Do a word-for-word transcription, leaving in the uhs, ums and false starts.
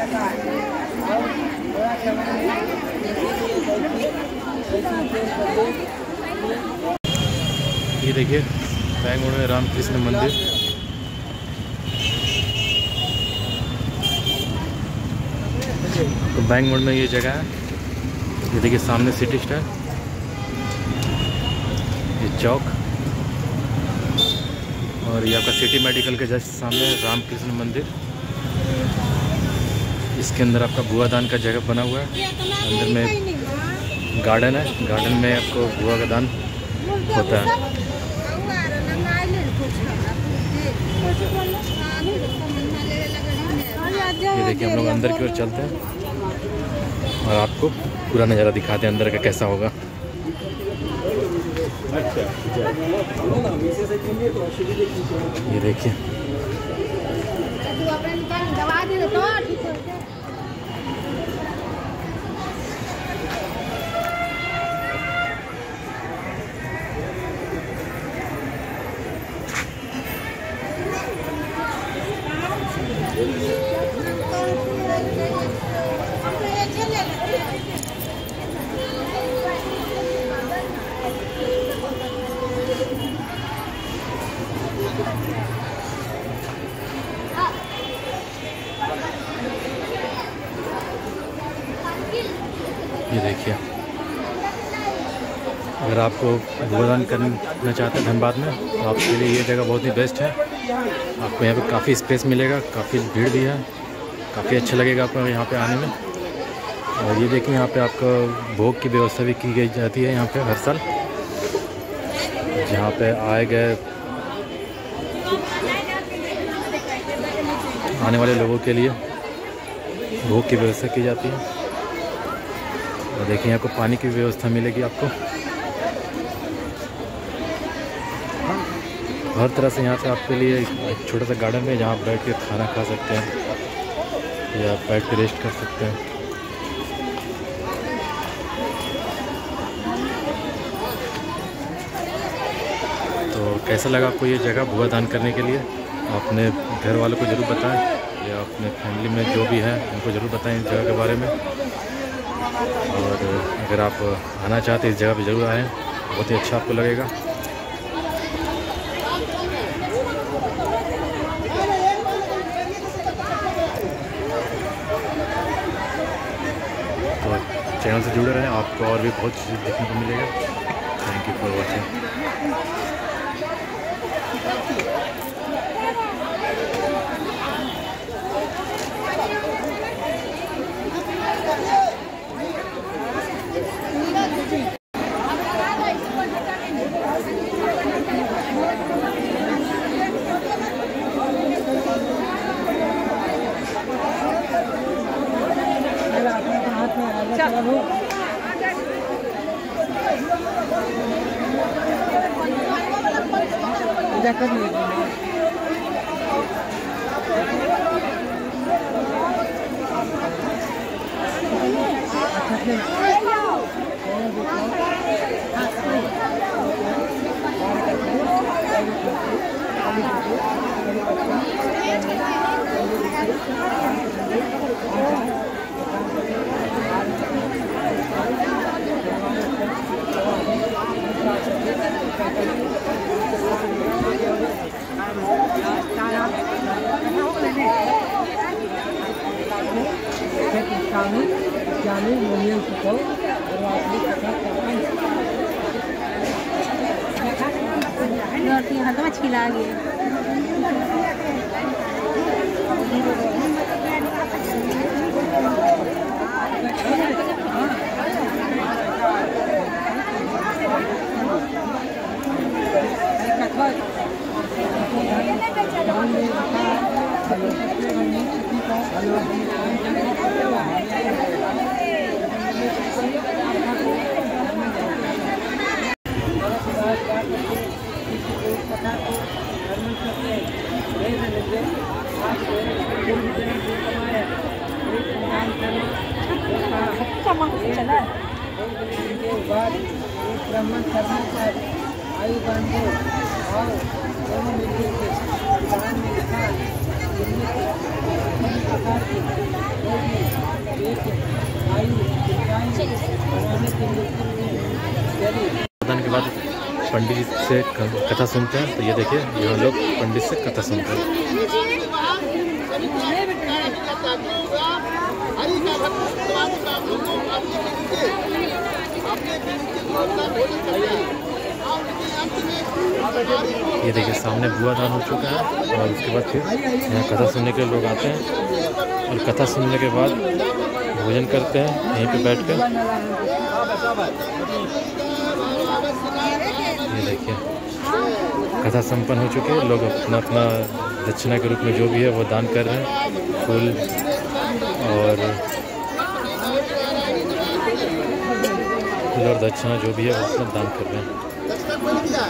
ये देखिए बैंक मोड़ में रामकृष्ण मंदिर। तो बैंक मोड़ में ये जगह है। ये देखिए सामने सिटी स्टार, ये चौक, और ये आपका सिटी मेडिकल के जस्ट सामने रामकृष्ण मंदिर। इसके अंदर आपका बुआ दान का जगह बना हुआ है। अंदर में गार्डन है, गार्डन में आपको बुआ का दान होता है। ये देखिए हम लोग अंदर की ओर चलते हैं और आपको पूरा नज़ारा दिखाते हैं अंदर का कैसा होगा। ये देखिए ये देखिए अगर आपको भुगतान करना चाहते हैं धनबाद में तो आपके लिए ये जगह बहुत ही बेस्ट है। आपको यहाँ पे काफ़ी स्पेस मिलेगा, काफ़ी भीड़ भी है, काफ़ी अच्छा लगेगा आपको यहाँ पे आने में। और ये देखिए यहाँ पे आपका भोग की व्यवस्था भी की गई जाती है यहाँ पे हर साल, जहाँ पे आए गए आने वाले लोगों के लिए भोग की व्यवस्था की जाती है। और देखिए यहाँ को पानी की व्यवस्था मिलेगी आपको हर तरह से। यहाँ पे आपके लिए एक छोटा सा गार्डन है जहाँ आप बैठ के खाना खा सकते हैं या बैठ के रेस्ट कर सकते हैं। तो कैसा लगा आपको ये जगह भुआ दान करने के लिए? अपने घर वालों को ज़रूर बताएं या अपने फैमिली में जो भी है उनको ज़रूर बताएं इस जगह के बारे में। और अगर आप आना चाहते हैं इस जगह पे ज़रूर आएँ, बहुत ही अच्छा आपको लगेगा। तो चैनल से जुड़े रहें, आपको और भी बहुत चीज़ें देखने को मिलेगा। Thank you for watching. यहाँ तो मछली ला गई। ब्राह्मण कर्मचारी आयु बांधो आओ दोनों मिलकर के दान में लिखा प्रकार की पंडित जी से कथा सुनते हैं। तो ये देखिए यहाँ लोग पंडित से कथा सुनते हैं। ये देखिए सामने बुआ दान हो चुका है और उसके बाद फिर यहाँ कथा सुनने के लोग आते हैं और कथा सुनने के बाद भोजन करते हैं यहीं पे बैठ कर। ये देखिए कथा संपन्न हो चुकी है। लोग अपना अपना दक्षिणा के रूप में जो भी है वो दान कर रहे हैं, फूल और फूल और दक्षिणा जो भी है वो अपना दान कर रहे हैं।